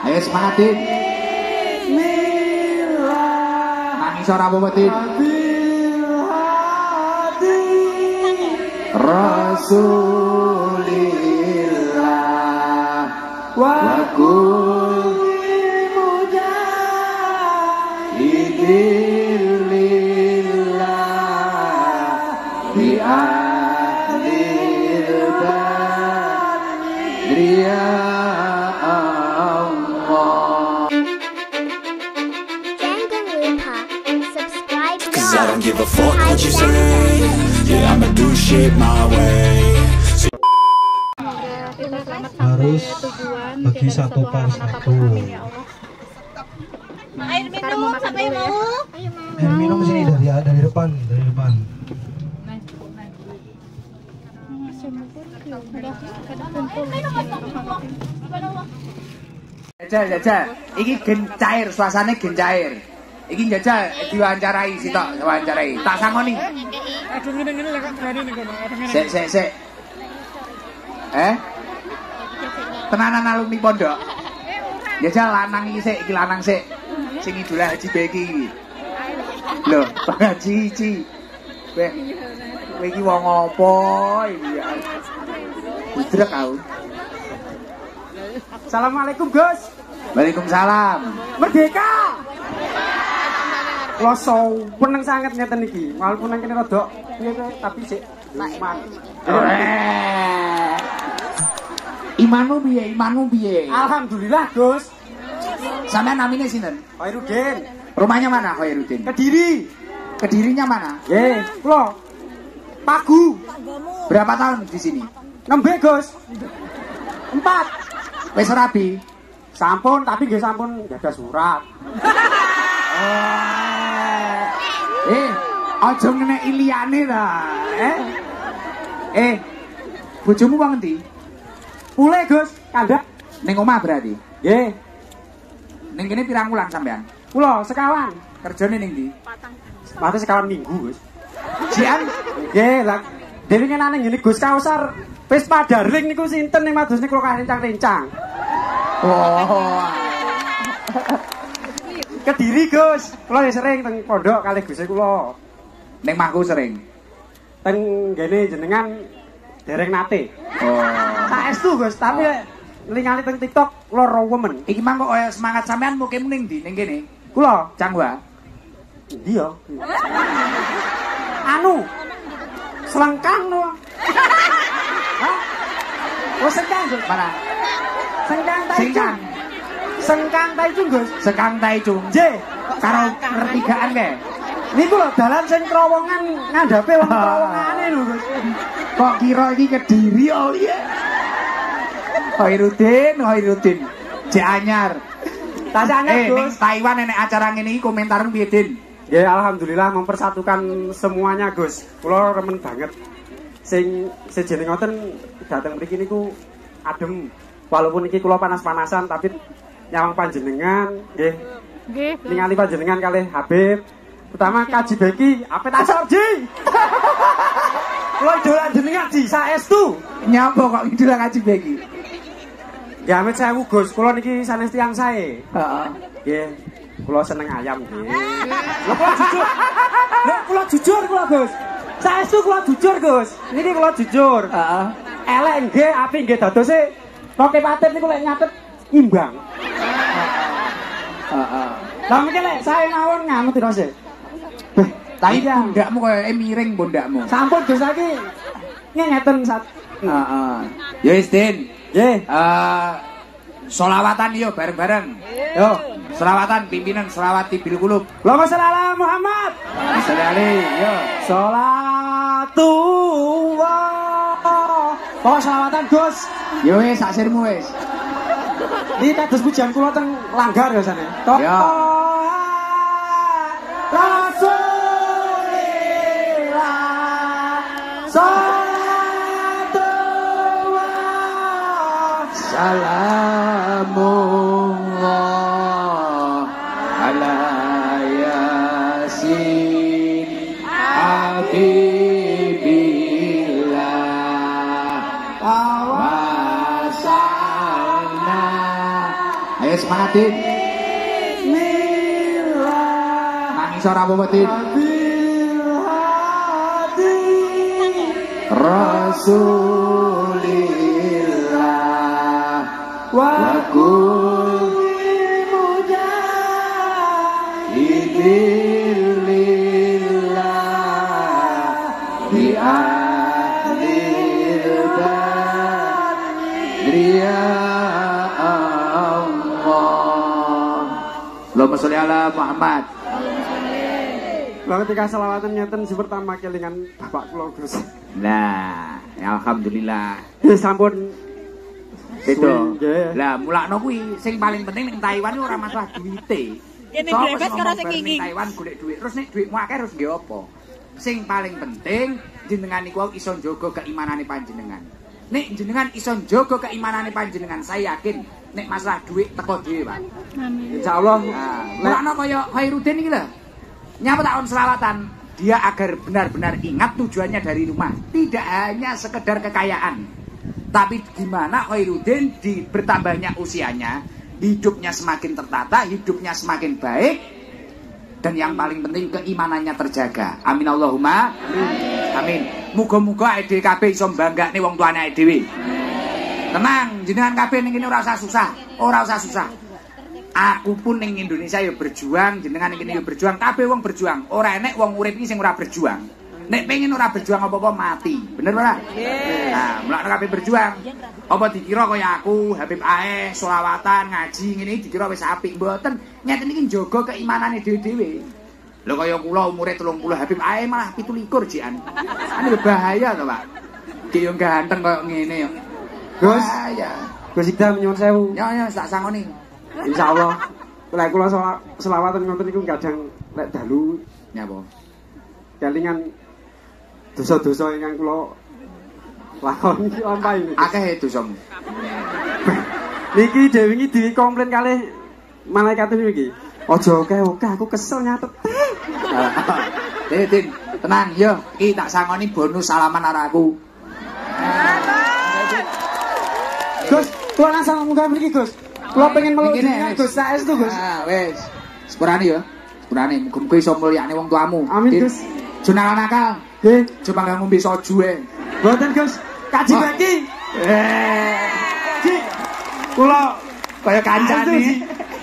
Ayo semangatin. Nangis ora apa-apa, Tin. Rasulillah wa kulli mujahidillah bi ahlil badriya Allah. Cause I don't give a fuck what you say. Yeah, I'ma do shit my way. Harus bagi satu per satu. Air minum, siapa yang mau? Air minum sini dari depan, Jajal, iki gen cair, suasana gen cair. Iki jajal diwawancarai sitok, wawancarai. Tak sangoni. Aduh ngene-ngene lek berani ning kono. Sik. Tenanan alumni pondok. Jajal lanang iki sik, iki lanang sik. Sing idola Haji Beki iki. Lho, Pak Haji iki. Kowe iki wong apa iki ya? Budrek aku. Assalamualaikum, Gus. Waalaikumsalam. Merdeka. Loso peneng sangat ngeten iki. Walaupun nang kene rada piye tapi sik nikmat. Imanmu piye? Alhamdulillah, Gus. Sampeyan namine sinten? Khairuddin. Rumahnya mana Khairuddin? Kediri. Kedirinya mana? Nggih, kula Pagu. Berapa tahun di sini? Nembe, Gus. 4. Wis rabi. Sampun, tapi nggih sampun gadah surat. Aja ngenek liyane ta. Bojomu wong endi? Pule, Gus, kandhak. Ning omah berarti. Nggih. Ning kene pirang wulan sampean? Kula sekawan. Kerjane ning ndi? Mate sekawan minggu, Gus. Jian? Nggih, lah dene ngenane ngene Gus Kausar. Wis padaring niku sinten ning madus niku kula rencang-rencang. Oh. Kediri, Gus. Kula ya sering teng pondok kalih Gus kula. Ning mahku sering. Teng ngene jenengan dereng nate. Oh. Saestu, Gus, tapi ningali teng TikTok kula rewemen. Iki mang kok kaya semangat sampean mukemu ning ndi? Ning kene. Kula Cangwa. Ndi ya? Anu. Selengkang lho. Hah? Oh, sengkang, Gus. Mana? Sengkang Taicung. Sengkang Taicung, Gus. Sekang Taicung. Nggih. Karo pertigaan kae. Niku lho dalan sing terowongan ngandhape wong terowongane lho, Gus. Kok kira iki Kediri oh iya. Khairuddin. Jek anyar. Tas anyar, Ning Gus. Taiwan nenek acara ngene iki komentarmu piye, Din? Ya alhamdulillah mempersatukan semuanya, Gus. Kula remen banget. Sing sejeneng ngoten dateng mriki niku adem. Walaupun iki kula panas-panasan tapi nyawang panjenengan nggih. Nggih. Ningali panjenengan kalih Habib. Pertama Kaji Beki, apet asorji. Kula idola jenengan Ji, saestu. Nyapa kok idola Haji Beki? Ya amit sewu, Gus. Kula niki sanes tiyang sae. Heeh. Nggih. Kula seneng ayam nggih. Lha kula jujur. Lha kula jujur kula, Gus. Saestu kula jujur, Gus. Niki kula jujur. Heeh. Elek nggih, apik nggih dadose Roke Patip niku lek nyatet imbang. Heeh. Lah mungkin lek sae mawon ngamut terus. Tapi pundakmu koyo miring pundakmu. Sampun Gus saiki ngeten sat. Heeh. Ya wis, Din. Nggih. Sholawatan yo bareng-bareng. Yo, Selawatan pimpinan selawati bil qulub. Allahumma shalli ala Muhammad. Salali yo. Sholatullah. Oh, selawatan Gus. Yo wis sak sirmu wis. Iki kados pujian kula teng langgar ya sane. Ya. Rasulillah. Salatullah. Salamullah ala yasin habibillah tawasalna Ayo semangat Din. Nangis ora apa-apa Din. Rasulillah wa kulli mujahidillah bi ahlil badri ya Allah. Allahumma sholli ala Muhammad. Lah ketika selawatan nyeten si pertama kelingan Bapak kula Gus. Nah, ya alhamdulillah. Sampun Beto. Nggih. Lah mulakno kuwi sing paling penting ning Taiwan ora masalah duwite. Kene brebes karo sing ning Taiwan golek duit. Terus nek duitmu akeh terus nggih apa? Sing paling penting jenengan niku iso njaga keimanane panjenengan. Nek jenengan iso njaga keimanane panjenengan, saya yakin nek masalah duit teko dhewe, Pak. Amin. Insyaallah. Mulakno kaya Khairuddin iki lho. Nyapa tahun selawatan, dia agar benar-benar ingat tujuannya dari rumah. Tidak hanya sekedar kekayaan, tapi gimana Khairuddin di bertambahnya usianya, hidupnya semakin tertata, hidupnya semakin baik, dan yang paling penting keimanannya terjaga. Amin Allahumma amin. Muga-muga ade kabeh iso mbanggakne wong tuane dhewe. Tenang, jenengan kabeh ning kene ora usah susah, ora usah susah. Aku pun ning Indonesia ya berjuang, jenengan ning kene ya berjuang, kabeh wong berjuang. Ora enek wong urip iki sing ora berjuang. Nek pengen ora berjuang apa-apa mati. Bener ora? Nggih. Nah, mulane kabeh berjuang. Apa dikira kaya aku, Habib ae, selawatan, ngaji ngene dikira wis apik. Mboten. Nyeten iki njaga keimanane dhewe-dhewe. Lho kaya kula umure 30, Habib ae malah 17 jikan. Ane bahaya to, Pak. Ki yo ganteng kaya ngene yo. Gus, ya. Gus Ikdam nyuwun sewu. Ya tak sangoni. Insyaallah. Lek kula selawatan ngoten niku kadang lek dalu Nyapa? kelingan dosa-dosa ingkang kula lakoni lampahi. Akeh dosamu. Niki dhewe iki dikomplain kalih malaikat niki. Aja akeh-akeh aku kesel nyatet. Din, tenang yo, iki tak sangoni bonus salaman karo aku. Gus, kula langsung munggah mriki, Gus. Kula pengen meluk jenengan Gus, saestu Gus. Ah, wis. Sepurane yo. Sepurane muga-muga iso mulyakne wong tuamu. Amin, Gus. Junal nakal. Nggih. Coba gak ngombe soju e. Mboten, Gus. Kaji baki. Ji. Kula Kaya kancane.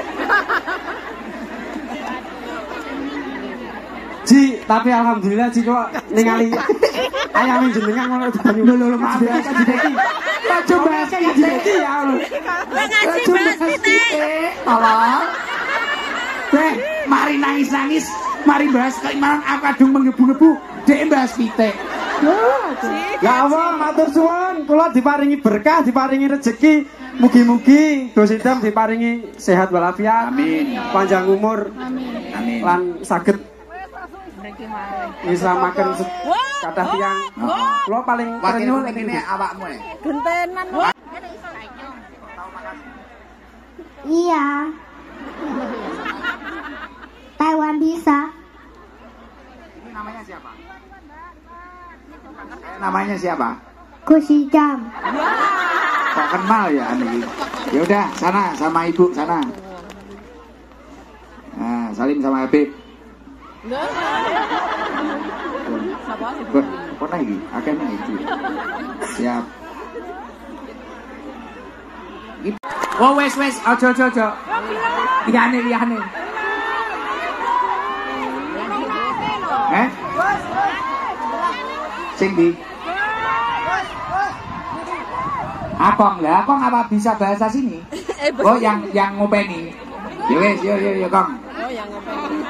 Ji, tapi alhamdulillah Ji kok ningali ayam jenengan ngono banyu. Lho maaf ya Kaji baki. Coba Kaji baki ya Allah. Ngaji Mas Pitik. Allah. Beh, mari nangis-nangis, mari bahas keimanan aku kadung menggebu-gebu, dhek bahas pitik. Ya Allah, matur suwun, kula diparingi berkah, diparingi rezeki. Mugi-mugi Gus Idam diparingi sehat walafiat. Amin. Panjang umur. Amin. Lan saged ngislamaken kathah tiyang. Kula paling Wakil nyuwun ini awakmu e. Gentenan. Iya. Taiwan bisa. Ini namanya siapa? Namanya siapa? Gus Idam. Kok kenal ya ini? Ya udah, sana sama ibu sana. Nah, salim sama Habib. Wah, kok lagi? Akhirnya itu. Siap. Oh wes, ojo. Liyane. Sing di. Akong apa bisa bahasa sini? Oh yang ngopeni. Ya wes, yo Kong. Oh yang ngopeni.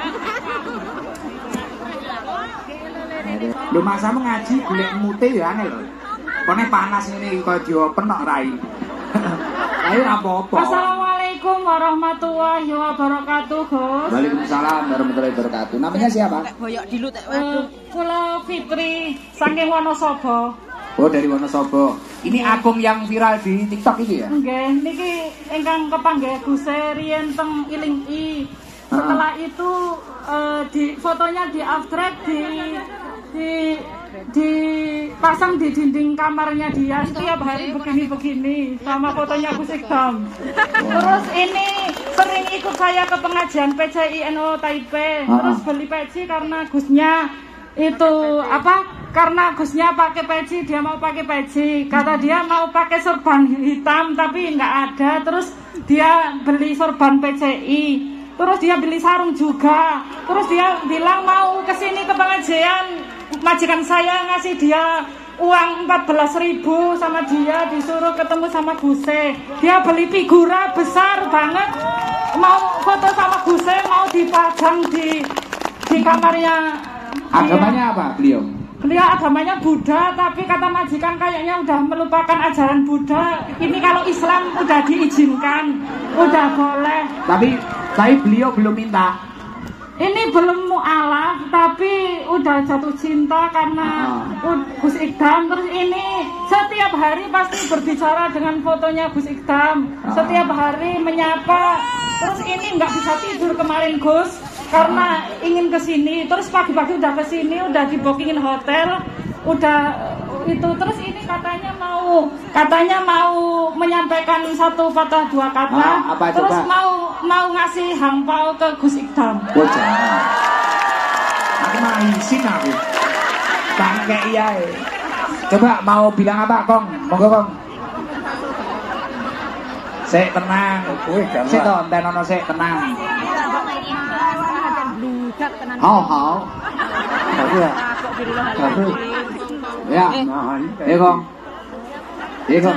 Lho maksamu ngaji golek mute ya angel lho. Kone panas ngene kaya diopen kok rai. Ayo apa-apa. Assalamualaikum warahmatullahi wabarakatuh, Gus. Waalaikumsalam warahmatullahi wabarakatuh. Namanya siapa? Boyok dilu tek waduh. Kula Fitri saking Wonosobo. Oh, dari Wonosobo. Ini akun yang viral di TikTok ini ya? Nggih, niki ingkang kepanggih Gus riyen teng Iling-i. Setelah itu di fotonya di abstrak dipasang di dinding kamarnya dia setiap hari begini-begini sama fotonya Gus Ikdam. Terus ini sering ikut saya ke pengajian PCI NU Taipei. Terus beli peci karena Gusnya itu karena Gusnya pakai peci, dia mau pakai peci. Kata dia mau pakai sorban hitam tapi nggak ada. Terus dia beli sorban PCI. Terus dia beli sarung juga. Terus dia bilang mau kesini ke pengajian. Majikan saya ngasih dia uang 14.000 sama dia, disuruh ketemu sama Guse. Dia beli figura besar banget. Mau foto sama Guse, mau dipajang di kamarnya. Agamanya apa beliau? Beliau agamanya Buddha, tapi kata majikan kayaknya udah melupakan ajaran Buddha. Ini kalau Islam udah diizinkan, udah boleh. Tapi beliau belum minta. Ini belum mu'alaf, tapi udah jatuh cinta karena Gus Ikdam. Terus ini setiap hari pasti berbicara dengan fotonya Gus Ikdam. Setiap hari menyapa. Terus ini nggak bisa tidur kemarin Gus, karena ingin kesini. Terus pagi-pagi udah kesini, udah dibookingin hotel, udah itu. Terus ini katanya mau menyampaikan satu patah dua kata. Terus mau ngasih hangpau ke Gus Ikdam. Oh jangan. Aku malah izin aku. Bangke iya. Coba mau bilang apa Kong? Monggo Kong. Sik tenang. Sik to, enten sik tenang. Hao. Ya. Kong. Kong.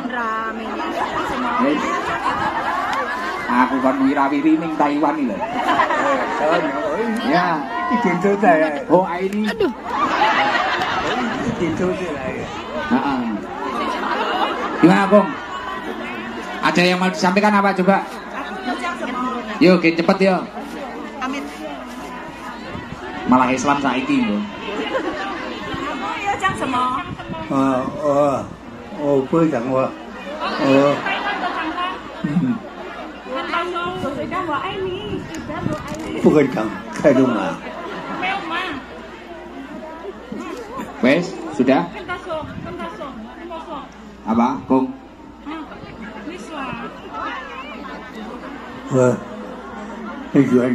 Aku kan wira-wiri ning Taiwan iki lho. Ya, iki jodoh ya. Oh, ini. Aduh. Iki jodoh ya. Heeh. Gimana, Kong? Ada yang mau disampaikan apa coba? Yuk, cepet yo. Amin. Malah Islam saiki lho. Ya, Cang Semo. Bơi chẳng qua. Bukan Kang, kayak rumah. Wes, sudah? Apa, Kong? Wah, tujuan.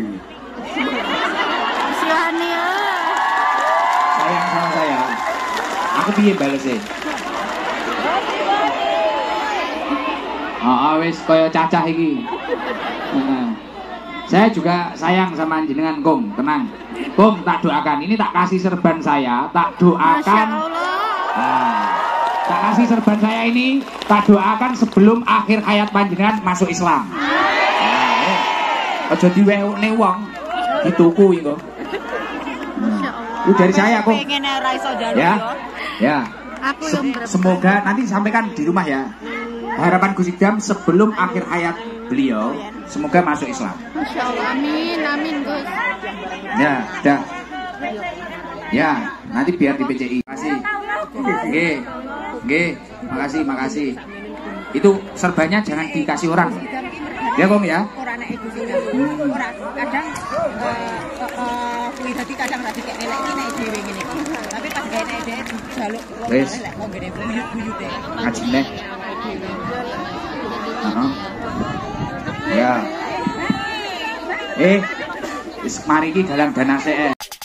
Sayang sama saya. Aku piye balesnya? Wes kaya cacah iki. Saya juga sayang sama jenengan Kong, tenang. Kong, tak doakan. Ini tak kasih serban saya, tak doakan. Tak kasih serban saya ini, tak doakan sebelum akhir hayat panjenengan masuk Islam. Aja diwewne wong, dituku iki kok. Itu dari saya Kong. Ya. Semoga nanti sampaikan di rumah ya. Harapan Gus Ikdam sebelum akhir hayat beliau, semoga masuk Islam. Masya Allah, amin Gus. Ya, dah. Ya, nanti biar di PCI. Makasih. Itu serbannya jangan dikasih orang. Ya Kong ya. Kadang kuwi dadi kadang ra dikek elek iki nek dhewe ngene. Tapi pas gawe nek dhewe jaluk wis wong ngene buyut-buyute. Ajine. Ya. Wis mari iki galang dana sik.